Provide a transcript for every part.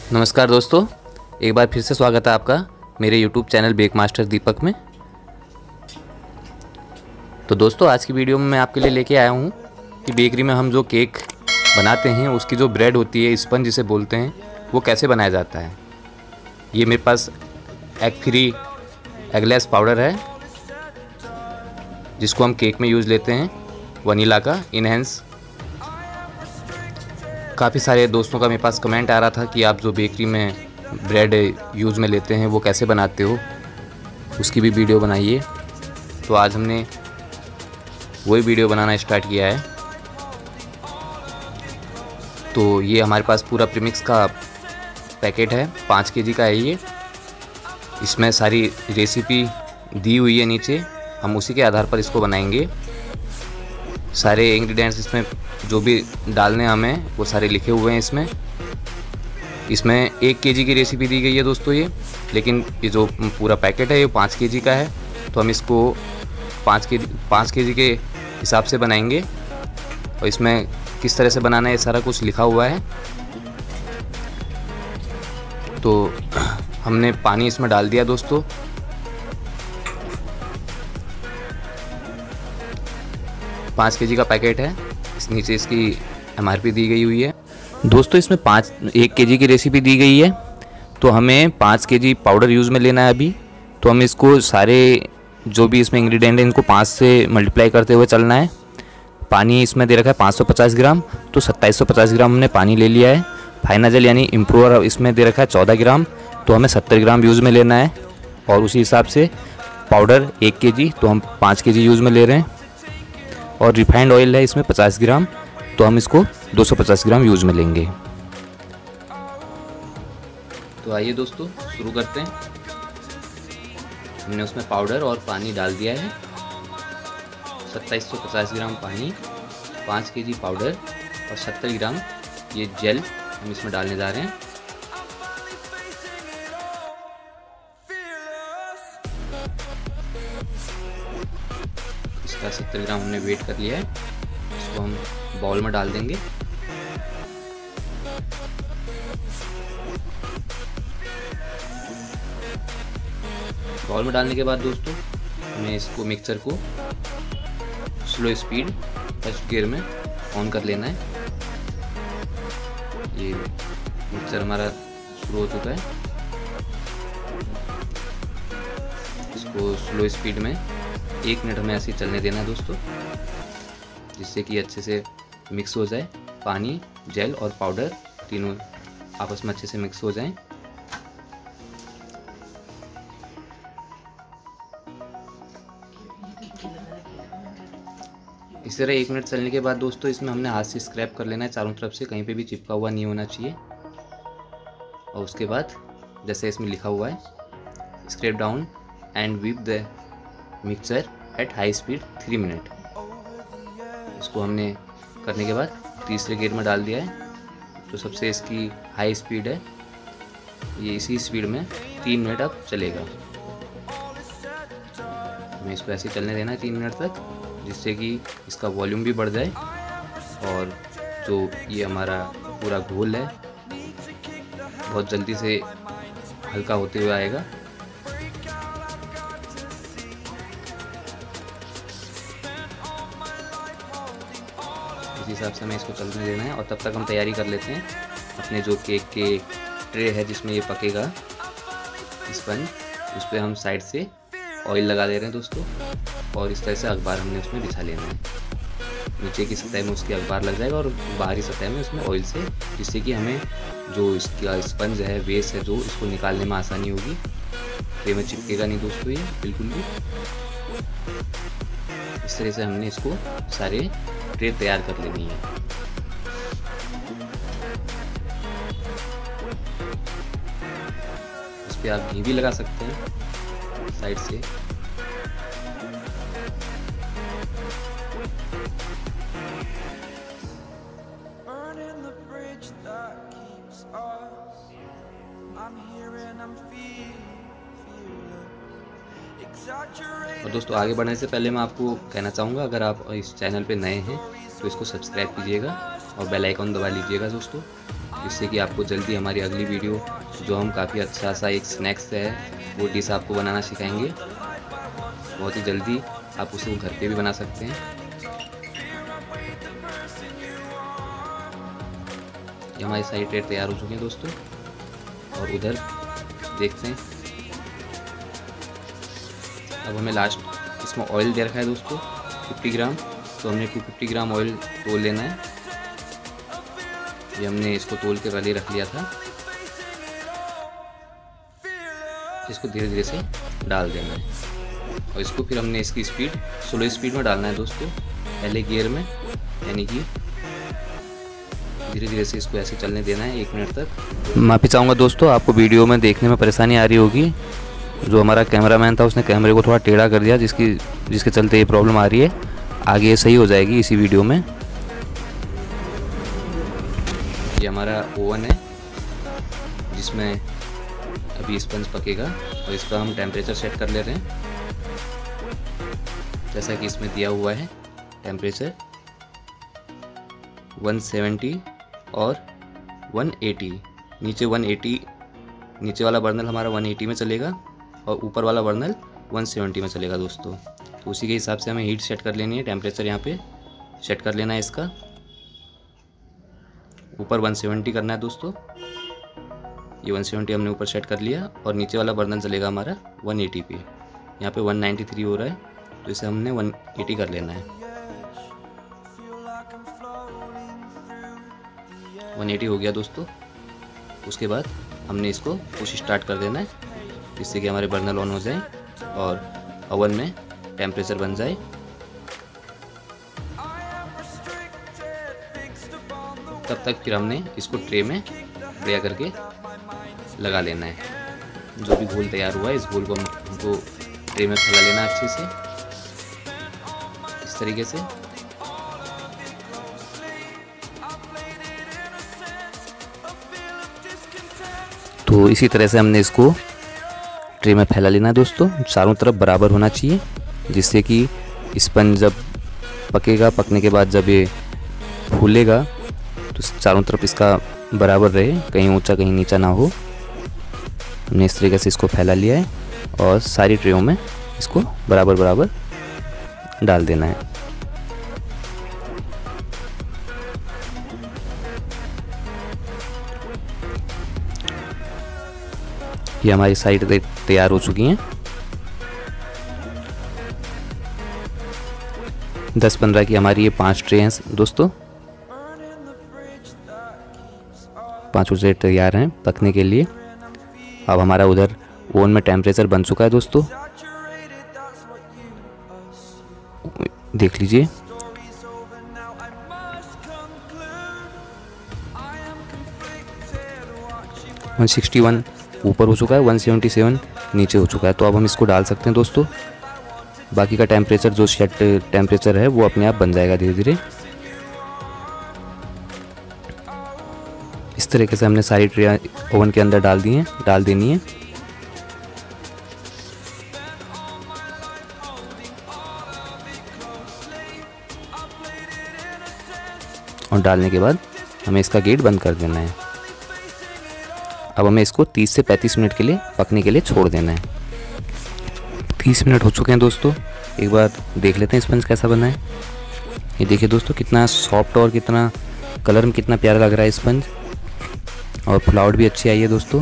नमस्कार दोस्तों, एक बार फिर से स्वागत है आपका मेरे YouTube channel bake master Deepak में। तो दोस्तों, आज की वीडियो में मैं आपके लिए लेके आया हूँ कि बेकरी में हम जो केक बनाते हैं उसकी जो ब्रेड होती है, स्पंज जिसे बोलते हैं, वो कैसे बनाया जाता है। ये मेरे पास एग फ्री एगलेस पाउडर है जिसको हम केक में यूज़ लेते हैं, वनीला का इनहेंस। काफ़ी सारे दोस्तों का मेरे पास कमेंट आ रहा था कि आप जो बेकरी में ब्रेड यूज़ में लेते हैं वो कैसे बनाते हो, उसकी भी वीडियो बनाइए। तो आज हमने वही वीडियो बनाना स्टार्ट किया है। तो ये हमारे पास पूरा प्रीमिक्स का पैकेट है, 5 केजी का है ये। इसमें सारी रेसिपी दी हुई है नीचे, हम उसी के आधार पर इसको बनाएंगे। सारे इंग्रेडिएंट्स इसमें जो भी डालने हमें वो सारे लिखे हुए हैं इसमें 1 केजी की रेसिपी दी गई है दोस्तों ये, लेकिन ये जो पूरा पैकेट है ये 5 केजी का है। तो हम इसको 5 केजी के हिसाब से बनाएंगे और इसमें किस तरह से बनाना है ये सारा कुछ लिखा हुआ है। तो हमने पानी इसमें डाल दिया दोस्तों। पाँच केजी का पैकेट है, इस नीचे इसकी MRP दी गई हुई है दोस्तों। इसमें 1 केजी की रेसिपी दी गई है, तो हमें 5 केजी पाउडर यूज़ में लेना है अभी। तो हम इसको सारे जो भी इसमें इंग्रेडिएंट हैं इनको 5 से मल्टीप्लाई करते हुए चलना है। पानी इसमें दे रखा है 550 ग्राम, तो 2750 ग्राम हमने पानी ले लिया है। फाइनाजल यानी इम्प्रूवर इसमें दे रखा है 14 ग्राम, तो हमें 70 ग्राम यूज़ में लेना है। और उसी हिसाब से पाउडर 1 केजी, तो हम 5 केजी यूज़ में ले रहे हैं। और रिफाइंड ऑयल है इसमें 50 ग्राम, तो हम इसको 250 ग्राम यूज़ में लेंगे। तो आइए दोस्तों शुरू करते हैं। हमने उसमें पाउडर और पानी डाल दिया है। 2750 ग्राम पानी, 5 केजी पाउडर और 70 ग्राम ये जेल हम इसमें डालने जा रहे हैं। इसका 70 ग्राम हमने वेट कर लिया है। इसको हम बाउल में डाल देंगे। बाउल में डालने के बाद दोस्तों हमें इसको मिक्सचर को स्लो स्पीड फर्स्ट गियर में ऑन कर लेना है। ये मिक्सचर हमारा शुरू हो चुका है। इसको स्लो स्पीड में 1 मिनट में ऐसे चलने देना है दोस्तों, जिससे कि अच्छे से मिक्स हो जाए। पानी, जेल और पाउडर तीनों आपस में अच्छे से मिक्स हो जाएं। इस तरह 1 मिनट चलने के बाद दोस्तों इसमें हमने हाथ से स्क्रैप कर लेना है चारों तरफ से, कहीं पे भी चिपका हुआ नहीं होना चाहिए। और उसके बाद जैसे इसमें लिखा हुआ है, scrape down and whip the mixture at high speed 3 minute. इसको हमने करने के बाद तीसरे गियर में डाल दिया है। तो सबसे इसकी हाई स्पीड है, ये इसी स्पीड में 3 मिनट अब चलेगा। हमें इसको ऐसे चलने देना है 3 मिनट तक, जिससे कि इसका वॉल्यूम भी बढ़ जाए और जो ये हमारा पूरा घोल है बहुत जल्दी से हल्का होते हुए आएगा। इस हिसाब से हमें इसको चलने देना है। और तब तक हम तैयारी कर लेते हैं अपने जो केक के ट्रे है जिसमें ये पकेगा स्पंज, उस पर हम साइड से ऑयल लगा दे रहे हैं दोस्तों। और इस तरह से अखबार हमने उसमें बिछा लेना है। नीचे की सतह में उसकी अखबार लग जाएगा और बाहरी सतह में उसमें ऑयल से, जिससे कि हमें जो इसका स्पंज है, वेस्ट है जो, इसको निकालने में आसानी होगी। ट्रे में चिपकेगा नहीं दोस्तों ये बिल्कुल भी। इस तरह से हमने इसको सारे ट्रे तैयार कर लेनी है। इस पर आप घी भी लगा सकते हैं साइड से। और दोस्तों आगे बढ़ने से पहले मैं आपको कहना चाहूँगा, अगर आप इस चैनल पे नए हैं तो इसको सब्सक्राइब कीजिएगा और बेल आइकन दबा लीजिएगा दोस्तों, जिससे कि आपको जल्दी हमारी अगली वीडियो, जो हम काफ़ी अच्छा सा एक स्नैक्स है वो डिश आपको बनाना सिखाएंगे, बहुत ही जल्दी आप उसे घर पे भी बना सकते हैं। ये हमारी सारी ट्रे तैयार हो चुकी हैं दोस्तों, और उधर देखते हैं। अब हमें लास्ट इसमें ऑयल दे रखा है दोस्तों 50 ग्राम, तो हमने 250 ग्राम ऑयल तोल लेना है। ये हमने इसको तोल के पहले रख लिया था। इसको धीरे धीरे से डाल देना है, और इसको फिर हमने इसकी स्पीड स्लो स्पीड में डालना है दोस्तों, पहले गियर में, यानी कि धीरे धीरे से इसको ऐसे चलने देना है 1 मिनट तक। माफ़ी चाहूँगा दोस्तों, आपको वीडियो में देखने में परेशानी आ रही होगी। जो हमारा कैमरामैन था उसने कैमरे को थोड़ा टेढ़ा कर दिया, जिसके चलते ये प्रॉब्लम आ रही है। आगे ये सही हो जाएगी इसी वीडियो में। ये हमारा ओवन है जिसमें अभी स्पंज पकेगा, और इसका हम टेम्परेचर सेट कर ले रहे हैं। जैसा कि इसमें दिया हुआ है टेम्परेचर 170 और 180। नीचे 180, नीचे वाला बर्नल हमारा 180 में चलेगा और ऊपर वाला बर्नल 170 में चलेगा दोस्तों। तो उसी के हिसाब से हमें हीट सेट कर लेनी है, टेम्परेचर यहाँ पे सेट कर लेना है इसका। ऊपर 170 करना है दोस्तों, ये 170 हमने ऊपर सेट कर लिया, और नीचे वाला बर्नल चलेगा हमारा 180 पे। यहाँ पे 193 हो रहा है, तो इसे हमने 180 कर लेना है। 180 हो गया दोस्तों। उसके बाद हमने इसको पुश स्टार्ट कर देना है, जिससे कि हमारे बर्नल ऑन हो जाए और ओवन में टेम्परेचर बन जाए। तब तक फिर हमने इसको ट्रे में बढ़िया करके लगा लेना है। जो भी घोल तैयार हुआ है, इस घोल को हमको ट्रे में फैला लेना अच्छे से, इस तरीके से। तो इसी तरह से हमने इसको ट्रे में फैला लेना है दोस्तों, चारों तरफ बराबर होना चाहिए, जिससे कि स्पंज जब पकेगा, पकने के बाद जब ये फूलेगा तो चारों तरफ इसका बराबर रहे, कहीं ऊंचा कहीं नीचा ना हो। हमने इस तरीके से इसको फैला लिया है, और सारी ट्रेयों में इसको बराबर बराबर डाल देना है। ये हमारी साइड तैयार हो चुकी हैं। 10-15 की हमारी ये 5 ट्रे हैं दोस्तों। 5 ट्रे तैयार हैं पकने के लिए। अब हमारा उधर ओवन में टेम्परेचर बन चुका है दोस्तों, देख लीजिए। (161) ऊपर हो चुका है, 177 नीचे हो चुका है। तो अब हम इसको डाल सकते हैं दोस्तों। बाकी का टेम्परेचर, जो सेट टेम्परेचर है, वो अपने आप बन जाएगा धीरे धीरे। इस तरीके से हमने सारी ट्रे ओवन के अंदर डाल देनी है। और डालने के बाद हमें इसका गेट बंद कर देना है। अब हमें इसको 30 से 35 मिनट के लिए पकने के लिए छोड़ देना है। 30 मिनट हो चुके हैं दोस्तों। एक बार देख लेते हैं स्पंज कैसा बना है। ये देखिए दोस्तों, कितना सॉफ्ट और कितना कलर में कितना प्यारा लग रहा है स्पंज, और फ्लावर भी अच्छी आई है दोस्तों।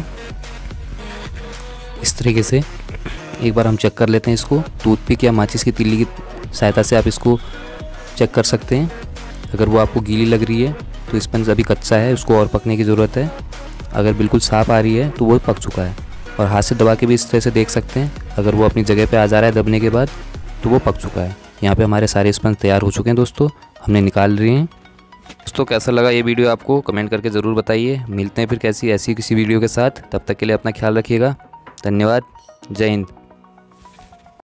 इस तरीके से एक बार हम चेक कर लेते हैं इसको। टूथपिक या माचिस की तीली की सहायता से आप इसको चेक कर सकते हैं। अगर वो आपको गीली लग रही है तो स्पंज अभी कच्चा है, उसको और पकने की ज़रूरत है। अगर बिल्कुल साफ़ आ रही है तो वो पक चुका है। और हाथ से दबा के भी इस तरह से देख सकते हैं, अगर वो अपनी जगह पे आ जा रहा है दबने के बाद तो वो पक चुका है। यहाँ पे हमारे सारे स्पंज तैयार हो चुके हैं दोस्तों, हमने निकाल लिए हैं। दोस्तों कैसा लगा ये वीडियो आपको कमेंट करके ज़रूर बताइए। मिलते हैं फिर ऐसी किसी वीडियो के साथ, तब तक के लिए अपना ख्याल रखिएगा। धन्यवाद, जय हिंद।